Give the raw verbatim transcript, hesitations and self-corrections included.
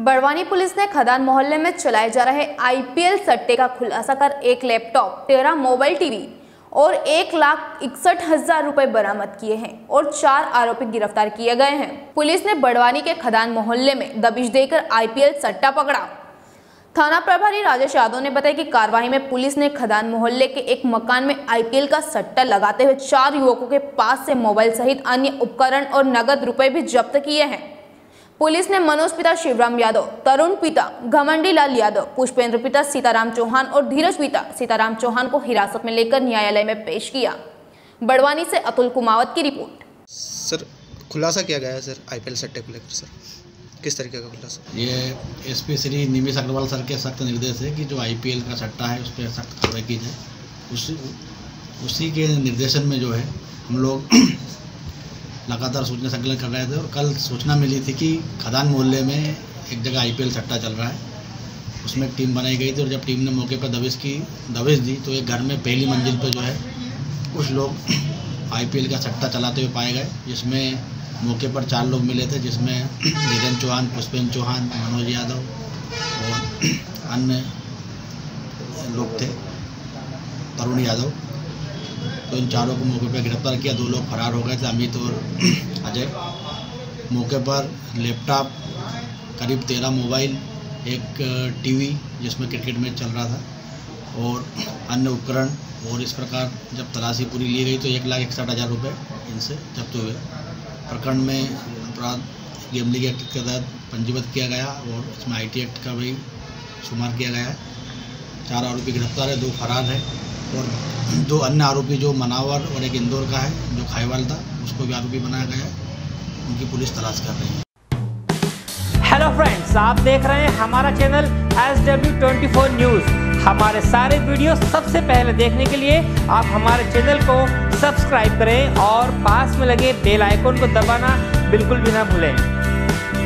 Barwani police ने खदान मोहल्ले में चलाए जा रहे आईपीएल सट्टे का खुलासा कर एक लैपटॉप, तेरह मोबाइल टीवी और एक लाख इकसठ हजार रुपए बरामद किए हैं और चार आरोपी गिरफ्तार किए गए हैं। पुलिस ने बड़वानी के खदान मोहल्ले में दबिश देकर आईपीएल सट्टा पकड़ा। थाना प्रभारी राजेश यादव ने बताया कि कार्रवाई में पुलिस ने खदान मोहल्ले के एक मकान में आईपीएल का सट्टा लगाते हुए चार युवकों के पास से मोबाइल सहित अन्य उपकरण और नगद रुपए भी जब्त किए हैं। पुलिस ने मनोज पिता शिवराम यादव, तरुण पिता घमंडी लाल यादव, पुष्पेंद्र पिता सीताराम चौहान और धीरज पिता सीताराम चौहान को हिरासत में लेकर न्यायालय में पेश किया। बड़वानी से अतुल कुमावत की रिपोर्ट। सर, खुलासा किया गया है सर आईपीएल सट्टे को लेकर, सर किस तरीके का खुलासा? ये एसपी श्री निमिष अग्रवाल सर के सख्त निर्देश है कि जो आईपीएल का सट्टा है उस पर सख्त कार्रवाई की जाए। उसी उसी के निर्देशन में जो है हम लोग लगातार सूचना संकलन कर रहे थे और कल सूचना मिली थी कि खदान मोहल्ले में एक जगह आईपीएल सट्टा चल रहा है। उसमें एक टीम बनाई गई थी और जब टीम ने मौके पर दबिश की दबिश दी तो एक घर में पहली मंजिल पर जो है कुछ लोग आईपीएल का सट्टा चलाते हुए पाए गए, जिसमें मौके पर चार लोग मिले थे, जिसमें धीरेन्द्र चौहान, पुष्पेंद्र चौहान, मनोज यादव और अन्य लोग थे, तरुण यादव। तो इन चारों को मौके पर गिरफ्तार किया। दो लोग फरार हो गए थे, अमित और अजय। मौके पर लैपटॉप, करीब तेरह मोबाइल, एक टीवी जिसमें क्रिकेट मैच चल रहा था और अन्य उपकरण, और इस प्रकार जब तलाशी पूरी ली गई तो एक लाख इकसठ हज़ार रुपये इनसे जब्त हुए। प्रकरण में अपराध गैम्बलिंग एक्ट के तहत पंजीबद्ध किया गया और इसमें आईटी एक्ट का भी शुमार किया गया है। चार आरोपी गिरफ्तार है, दो फरार है और दो अन्य आरोपी जो मनावर और एक इंदौर का है जो खाईवाल था, उसको भी आरोपी बनाया गया है। उनकी पुलिस तलाश कर रही है। हेलो फ्रेंड्स, आप देख रहे हैं हमारा channel S W twenty four news. हमारे सारे वीडियो सबसे पहले देखने के लिए आप हमारे चैनल को सब्सक्राइब करें और पास में लगे बेल आइकन को दबाना बिल्कुल भी ना भूलें।